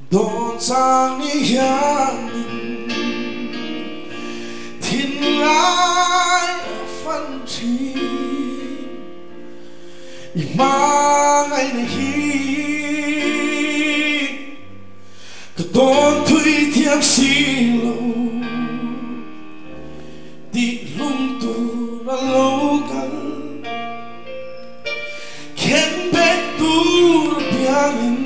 đồn sang đi hàng thiên lai phân chi mang ngày này cái đồn thui thiệp xì lâu đi lung tu là lâu gần khen bét tu biang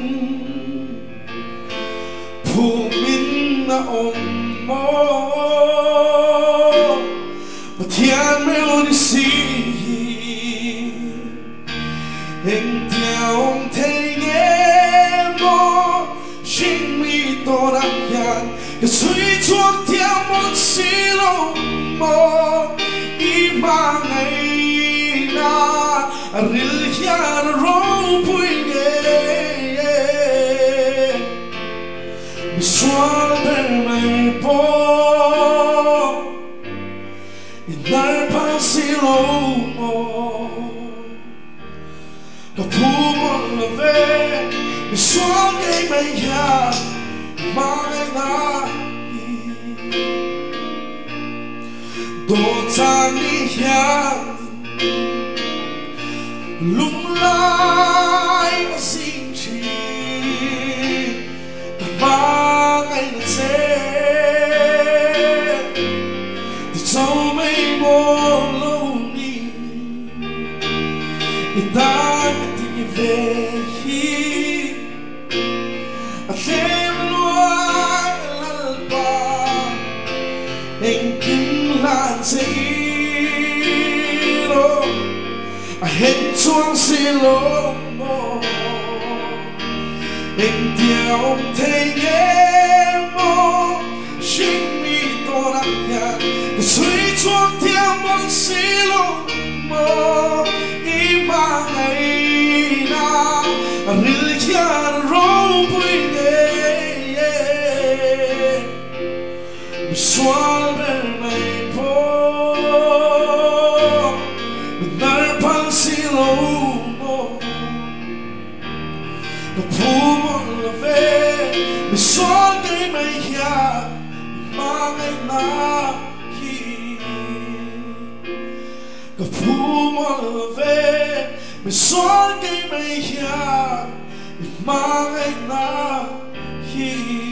phụ minh na ôm mơ và thiên mèo đi xì Engtia ông thei nghe mơ xin mi to đã nhàn cái suy chuộc theo một xí lâu mơ ý mà ngày na ril ya rong bui nghe mi sual bên mây po inar pa xí lâu mơ cái phù môn là về mi sual cái mây ya mai na đồn sang đi hàng lung lai xin chi ba ngày là sẽ thì sau mấy mùa lâu đi người ta thì về khi thêm loài lần ba anh kim lan dễ lo hết chuông xì lô mô Engtia ông thei nghe mô xin mi tô đắc nhạc cái suy chuông theo một xì lô mô ý mà ngày na ril ya rong bui nghe sual bên mây po nar pan xì lô mô cái phù môn là về mi sual cái mây ya mà ngày na hi cái phù môn là về mi sual cái mây ya mà ngày na hi